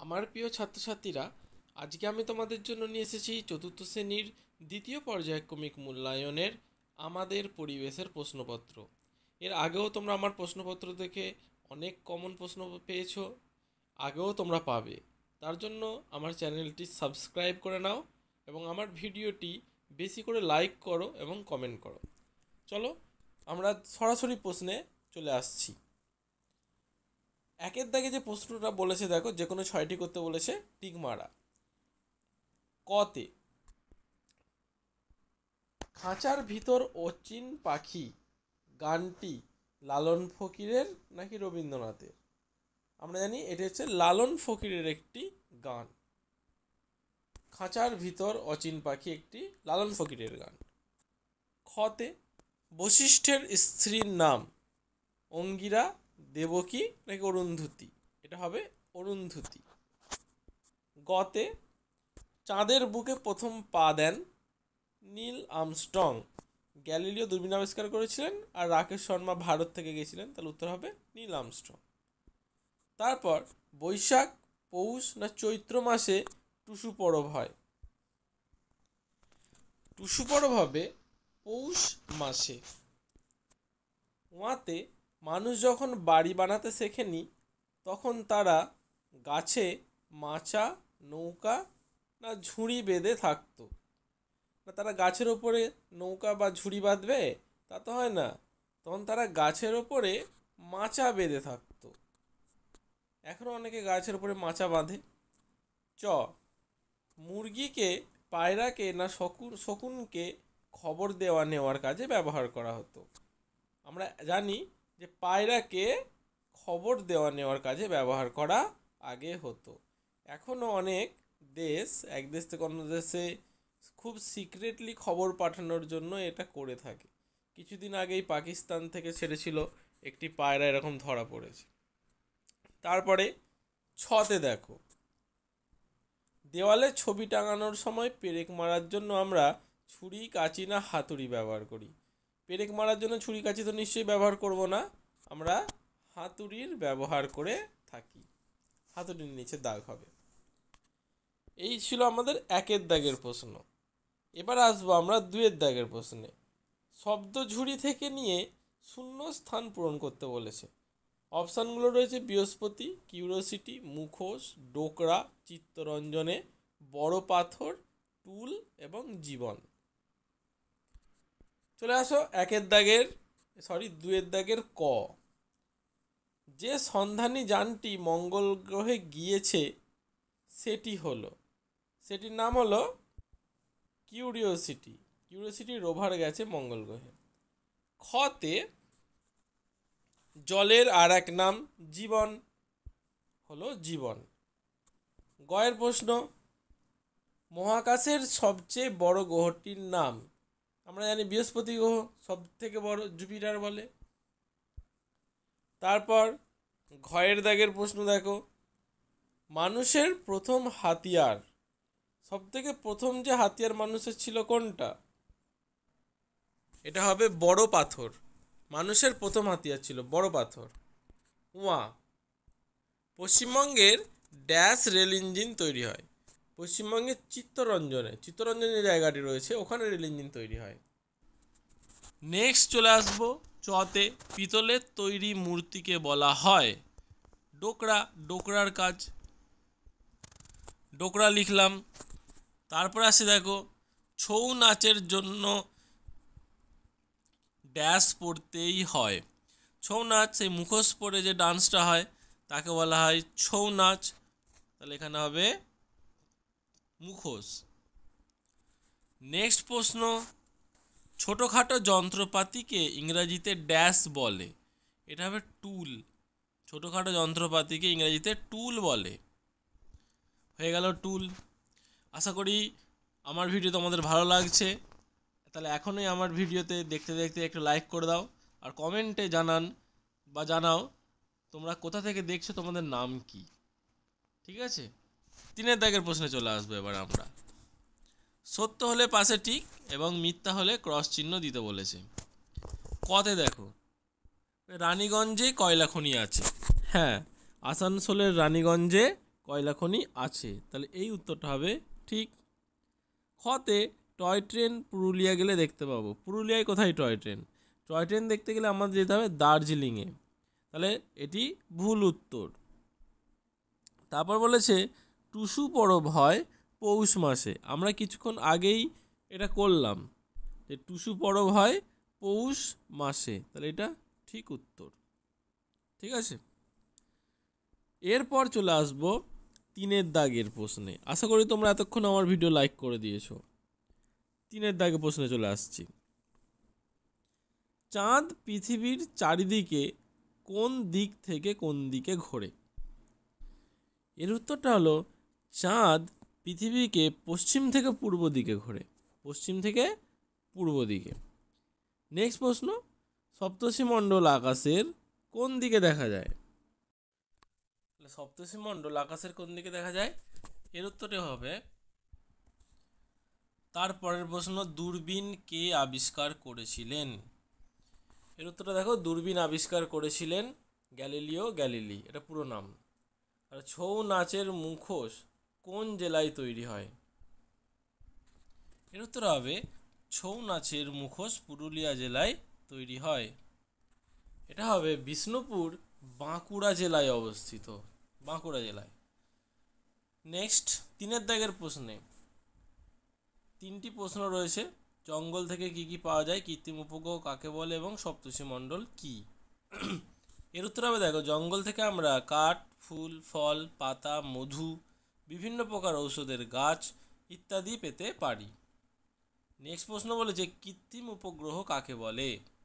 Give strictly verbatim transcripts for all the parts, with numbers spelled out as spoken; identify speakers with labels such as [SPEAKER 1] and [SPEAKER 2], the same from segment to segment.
[SPEAKER 1] আমার প্রিয় ছাত্রছাত্রীরা, আজকে আমি তোমাদের জন্য নিয়ে এসেছি চতুর্থ শ্রেণীর দ্বিতীয় পর্যায়ক্রমিক মূল্যায়নের আমাদের পরিবেশের প্রশ্নপত্র। এর আগেও তোমরা আমার প্রশ্নপত্র দেখে অনেক কমন প্রশ্ন পেয়েছো, আগেও তোমরা পাবে। তার জন্য আমার চ্যানেলটি সাবস্ক্রাইব করে নাও এবং আমার ভিডিওটি বেশি করে লাইক করো এবং কমেন্ট করো। চলো আমরা সরাসরি প্রশ্নে চলে আসছি। একের দাগে যে প্রশ্নটা বলেছে দেখো, যে কোনো ছয়টি করতে বলেছে, টিক মারা। কতে খাঁচার ভিতর অচিন পাখি গানটি লালন ফকিরের নাকি রবীন্দ্রনাথের? আমরা জানি এটি হচ্ছে লালন ফকিরের একটি গান। খাঁচার ভিতর অচিন পাখি একটি লালন ফকিরের গান। খতে বশিষ্ঠের স্ত্রীর নাম অঙ্গিরা, দেবকী নাকি অরুন্ধতী? এটা হবে অরুন্ধতী। গতে চাঁদের বুকে প্রথম পা দেন নীল আর্মস্ট্রং। গ্যালিলিও দূরবীন আবিষ্কার করেছিলেন আর রাকেশ শর্মা ভারত থেকে গেছিলেন, তাহলে উত্তর হবে নীল আর্মস্ট্রং। তারপর বৈশাখ, পৌষ না চৈত্র মাসে টুসু পরব হয়? টুসু পরব হবে পৌষ মাসে। ওয়াতে মানুষ যখন বাড়ি বানাতে শেখেনি তখন তারা গাছে মাচা, নৌকা না ঝুড়ি বেঁধে থাকতো? না তারা গাছের ওপরে নৌকা বা ঝুড়ি বাঁধবে, তা তো হয় না, তখন তারা গাছের ওপরে মাচা বেঁধে থাকতো। এখনও অনেকে গাছের ওপরে মাচা বাঁধে। চ মুরগিকে, পায়রাকে না শকুন শকুনকে খবর দেওয়া নেওয়ার কাজে ব্যবহার করা হতো? আমরা জানি যে পায়রাকে খবর দেওয়া নেওয়ার কাজে ব্যবহার করা আগে হতো। এখনও অনেক দেশ এক দেশ থেকে অন্য দেশে খুব সিক্রেটলি খবর পাঠানোর জন্য এটা করে থাকে। কিছুদিন আগেই পাকিস্তান থেকে ছেড়েছিল একটি পায়রা, এরকম ধরা পড়েছে। তারপরে ছতে দেখো, দেওয়ালে ছবি টাঙানোর সময় পেরেক মারার জন্য আমরা ছুরি, কাঁচি না হাতুড়ি ব্যবহার করি? পেরেক মারার জন্য ছুরি কাঁচি তো নিশ্চয়ই ব্যবহার করব না, আমরা হাতুড়ির ব্যবহার করে থাকি। হাতুড়ির নিচে দাগ হবে। এই ছিল আমাদের একের দাগের প্রশ্ন। এবার আসবো আমরা দুয়ের দাগের প্রশ্নে। শব্দ ঝুড়ি থেকে নিয়ে শূন্য স্থান পূরণ করতে বলেছে। অপশানগুলো রয়েছে বৃহস্পতি, কিউরিওসিটি, মুখোশ, ডোকরা, চিত্তরঞ্জনে, বড় পাথর, টুল এবং জীবন। চলে আসো একের দাগের সরি দুয়ের দাগের ক। যে সন্ধানী যানটি মঙ্গল গ্রহে গিয়েছে সেটি হলো, সেটির নাম হলো কিউরিওসিটি। কিউরিওসিটি রোভার গেছে মঙ্গল গ্রহে। খতে জলের আর এক নাম জীবন, হলো জীবন। গয়ের প্রশ্ন, মহাকাশের সবচেয়ে বড় গ্রহটির নাম? আমরা জানি বৃহস্পতি গ্রহ সব থেকে বড়, জুপিটার বলে। তারপর ঘয়ের দাগের প্রশ্ন দেখো, মানুষের প্রথম হাতিয়ার, সব থেকে প্রথম যে হাতিয়ার মানুষের ছিল কোনটা? এটা হবে বড় পাথর। মানুষের প্রথম হাতিয়ার ছিল বড় পাথর। উয়া পশ্চিমবঙ্গের ড্যাশ রেল ইঞ্জিন তৈরি হয়? পশ্চিমবঙ্গের চিত্তরঞ্জনে, চিত্তরঞ্জনে জায়গাটি রয়েছে, ওখানে রেল ইঞ্জিন তৈরি হয়। নেক্সট চলে আসবো চতে, পিতলের তৈরি মূর্তিকে বলা হয় ডোকরা। ডোকরার কাজ, ডোকরা লিখলাম। তারপর আসে দেখো, ছৌ নাচের জন্য ড্যাশ পড়তেই হয়? ছৌ নাচ, সেই মুখোশ পরে যে ডান্সটা হয় তাকে বলা হয় ছৌ নাচ, তাহলে এখানে হবে মুখোশ। নেক্সট প্রশ্ন, ছোটোখাটো যন্ত্রপাতিকে ইংরাজিতে ড্যাশ বলে? এটা হবে টুল। ছোটোখাটো যন্ত্রপাতিকে ইংরাজিতে টুল বলে। হয়ে গেল টুল। আশা করি আমার ভিডিও তোমাদের ভালো লাগছে, তাহলে এখনই আমার ভিডিওতে দেখতে দেখতে একটু লাইক করে দাও আর কমেন্টে জানান বা জানাও তোমরা কোথা থেকে দেখছো, তোমাদের নাম কি। ঠিক আছে, তিনের দাগের প্রশ্নে চলে আসবো এবার আমরা। সত্য হলে পাশে টিক এবং মিথ্যা হলে ক্রস চিহ্ন দিতে বলেছে। কতে দেখো, রানীগঞ্জে কয়লা খনি আছে? হ্যাঁ, আসানসোলের রানীগঞ্জে কয়লা খনি আছে। তাহলে এই উত্তরটা হবে ঠিক। খতে টয় ট্রেন পুরুলিয়া গেলে দেখতে পাবো। পুরুলিয়ায় কোথায় টয় ট্রেন? টয় ট্রেন দেখতে গেলে আমাদের যেতে হবে দার্জিলিংয়ে। তাহলে এটি ভুল উত্তর। তারপর বলেছে টুসু পরব হয় পৌষ মাসে। আমরা কিছুক্ষণ আগেই এটা করলাম যে টুসু পরব হয় পৌষ মাসে। তাহলে এটা ঠিক উত্তর। ঠিক আছে, এরপর চলে আসবো তিনের দাগের প্রশ্নে। আশা করি তোমরা এতক্ষণ আমার ভিডিও লাইক করে দিয়েছো। তিনের দাগের প্রশ্নে চলে আসছি। চাঁদ পৃথিবীর চারিদিকে কোন দিক থেকে কোন দিকে ঘোরে? এর উত্তরটা হলো চাঁদ পৃথিবীকে পশ্চিম থেকে পূর্ব দিকে ঘোরে। পশ্চিম থেকে পূর্ব দিকে। নেক্সট প্রশ্ন, সপ্তর্ষি মণ্ডল আকাশের কোন দিকে দেখা যায়? সপ্তর্ষি মণ্ডল আকাশের কোন দিকে দেখা যায়? এর উত্তরটি হবে, তারপরের প্রশ্ন, দূরবীন কে আবিষ্কার করেছিলেন? এর উত্তরটা দেখো, দূরবীন আবিষ্কার করেছিলেন গ্যালিলিও গ্যালিলি। এটা পুরো নাম। আর ছৌ নাচের মুখোশ কোন জেলায় তৈরি হয়? এর উত্তর হবে, ছৌ নাচের মুখোশ পুরুলিয়া জেলায় তৈরি হয়। এটা হবে বিষ্ণুপুর বাঁকুড়া জেলায় অবস্থিত। বাঁকুড়া জেলায়। নেক্সট, তিনের দাগের প্রশ্নে তিনটি প্রশ্ন রয়েছে। জঙ্গল থেকে কি কি পাওয়া যায়, কৃত্রিম উপগ্রহ কাকে বলে এবং সপ্তর্ষি মণ্ডল কি? এর উত্তর হবে, দেখো, জঙ্গল থেকে আমরা কাঠ, ফুল, ফল, পাতা, মধু, বিভিন্ন প্রকার ঔষধের গাছ ইত্যাদি পেতে পারি। নেক্সট প্রশ্ন বলেছে কৃত্রিম উপগ্রহ কাকে বলে?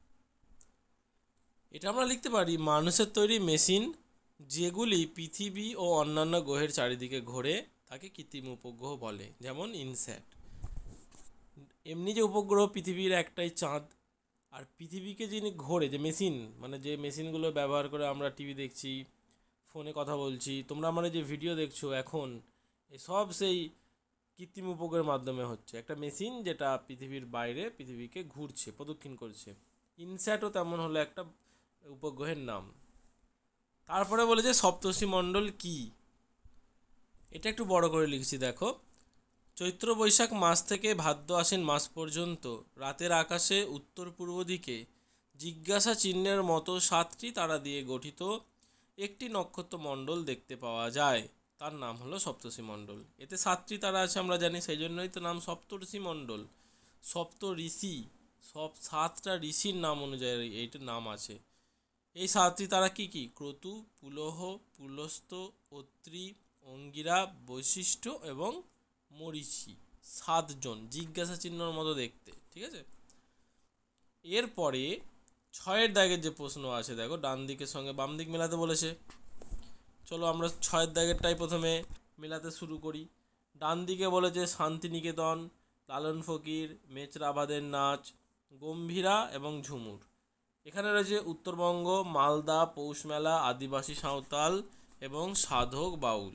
[SPEAKER 1] এটা আমরা লিখতে পারি মানুষের তৈরি মেশিন যেগুলি পৃথিবী ও অন্যান্য গ্রহের চারিদিকে ঘোরে তাকে কৃত্রিম উপগ্রহ বলে। যেমন ইনস্যাট। এমনি যে উপগ্রহ পৃথিবীর একটাই চাঁদ, আর পৃথিবীকে যিনি ঘোরে, যে মেশিন, মানে যে মেশিনগুলো ব্যবহার করে আমরা টিভি দেখছি, ফোনে কথা বলছি, তোমরা আমার যে ভিডিও দেখছো এখন, সব সেই কৃত্রিম উপগ্রহের মাধ্যমে হচ্ছে। একটা মেশিন যেটা পৃথিবীর বাইরে পৃথিবীকে ঘুরছে, প্রদক্ষিণ করছে। ইনস্যাটও তেমন হলো একটা উপগ্রহের নাম। তারপরে বলেছে সপ্তর্ষি মণ্ডল কি? এটা একটু বড় করে লিখছি, দেখো। চৈত্র বৈশাখ মাস থেকে ভাদ্র আশ্বিন মাস পর্যন্ত রাতের আকাশে উত্তর পূর্ব দিকে জিজ্ঞাসা চিহ্নের মতো সাতটি তারা দিয়ে গঠিত একটি নক্ষত্র মণ্ডল দেখতে পাওয়া যায়। তার নাম হলো সপ্তর্ষি মণ্ডল। এতে সাতটি তারা আছে আমরা জানি, সেই জন্যই তো নাম সপ্তর্ষি মণ্ডল। সপ্ত ঋষি, সব সাতটা ঋষির নাম অনুযায়ী এইটার নাম আছে। এই সাতটি তারা কি কি? ক্রতু, পুলহ, পুলস্ত, অত্রি, অঙ্গিরা, বৈশিষ্ট্য এবং মরীচি। সাতজন, জিজ্ঞাসা চিহ্নর মতো দেখতে। ঠিক আছে, এরপরে ছয়ের দাগের যে প্রশ্ন আছে, দেখো, ডান দিকের সঙ্গে বাম দিক মেলাতে বলেছে। চলো আমরা ছয়ের দাগেরটাই প্রথমে মেলাতে শুরু করি। ডান দিকে বলেছে শান্তিনিকেতন, লালন ফকির, মেচরাবাদের নাচ, গম্ভীরা এবং ঝুমুর। এখানে রয়েছে উত্তরবঙ্গ, মালদা, পৌষ মেলা, আদিবাসী সাঁওতাল এবং সাধক বাউল।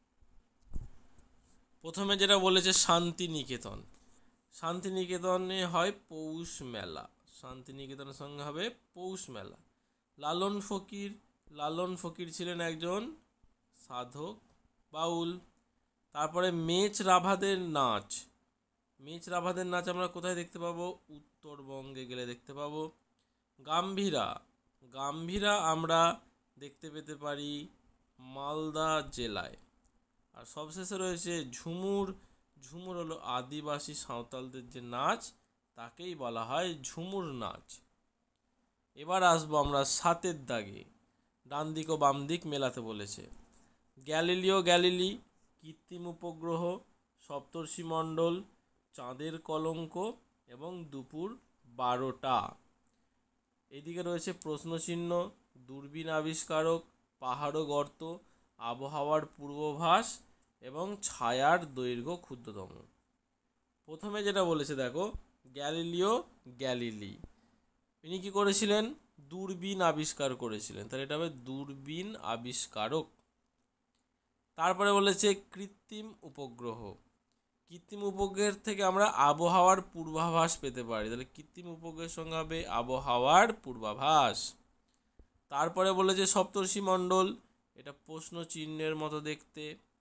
[SPEAKER 1] প্রথমে যেটা বলেছে শান্তিনিকেতন, শান্তিনিকেতনে হয় পৌষ মেলা। শান্তিনিকেতনের সঙ্গে হবে পৌষ মেলা। লালন ফকির, লালন ফকির ছিলেন একজন সাধক বাউল। তারপরে মেচ রাভাদের নাচ, মেচ রাভাদের নাচ আমরা কোথায় দেখতে পাবো? উত্তরবঙ্গে গেলে দেখতে পাবো। গাম্ভীরা, গাম্ভীরা আমরা দেখতে পেতে পারি মালদা জেলায়। আর সবশেষে রয়েছে ঝুমুর। ঝুমুর হলো আদিবাসী সাঁওতালদের যে নাচ, তাকেই বলা হয় ঝুমুর নাচ। এবার আসবো আমরা সাতের দাগে। ডান দিক ও বাম দিক মেলাতে বলেছে। গ্যালিলিও গ্যালিলি, কৃত্রিম উপগ্রহ, সপ্তর্ষি মণ্ডল, চাঁদের কলঙ্ক এবং দুপুর বারোটা। এদিকে রয়েছে প্রশ্নচিহ্ন, দূরবীন আবিষ্কারক, পাহাড় গর্ত, আবহাওয়ার পূর্বাভাস এবং ছায়ার দৈর্ঘ্য ক্ষুদ্রতম। প্রথমে যেটা বলেছে, দেখো, গ্যালিলিও গ্যালিলি, ইনি কী করেছিলেন? দূরবীন আবিষ্কার করেছিলেন। তাহলে এটা হবে দূরবীন আবিষ্কারক। তারপরে বলেছে কৃত্রিম উপগ্রহ। কৃত্রিম উপগ্রহের থেকে আমরা আবহাওয়ার পূর্বাভাস পেতে পারি। তাহলে কৃত্রিম উপগ্রহের সঙ্গে হবে আবহাওয়ার পূর্বাভাস। তারপরে বলেছে সপ্তর্ষি মণ্ডল, এটা প্রশ্ন চিহ্নের মতো দেখতে।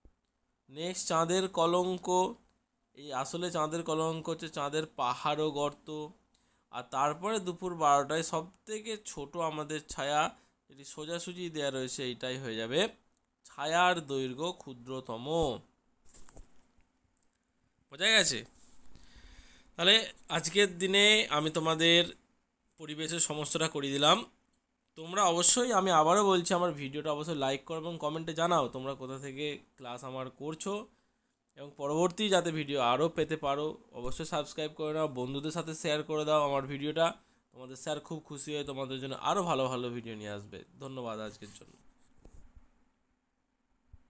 [SPEAKER 1] নেক্সট চাঁদের কলঙ্ক। এই আসলে চাঁদের কলঙ্ক হচ্ছে চাঁদের পাহাড় ও গর্ত। আর তারপরে দুপুর বারোটায় সব থেকে ছোটো আমাদের ছায়া, যেটি সোজাসুজি দেওয়া রয়েছে, এইটাই হয়ে যাবে ছায়ার দৈর্ঘ্য ক্ষুদ্রতম। বোঝা গেছে? তাহলে আজকের দিনে আমি তোমাদের পরিবেশের সমস্তটা করিয়ে দিলাম। তোমরা অবশ্যই, আমি আবারও বলছি, আমার ভিডিওটা অবশ্যই লাইক করো এবং কমেন্টে জানাও তোমরা কোথা থেকে ক্লাস আমার করছো, এবং পরবর্তী যাতে ভিডিও আরও পেতে পারো অবশ্যই সাবস্ক্রাইব করে নাও, বন্ধুদের সাথে শেয়ার করে দাও আমার ভিডিওটা। তোমাদের স্যার খুব খুশি হয়ে তোমাদের জন্য আরও ভালো ভালো ভিডিও নিয়ে আসবে। ধন্যবাদ আজকের জন্য।